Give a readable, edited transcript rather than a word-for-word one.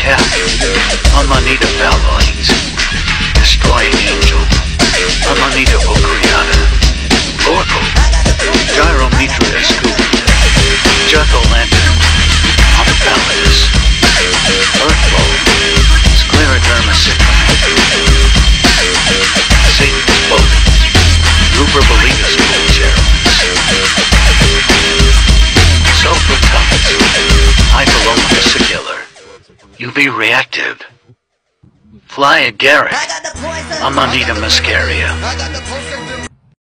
Hell, Amanita valvolines, destroying angel, Amanita vocreata, oracle, gyrometria scoop, jack-o'-lantern, Amanitas, earthbow, scleroderma cyclamen, Satan's boat, Ruberbelita school cherubs, sulfur toxins, hypoloma vesicular, UV reactive, fly agaric, Amanita muscaria.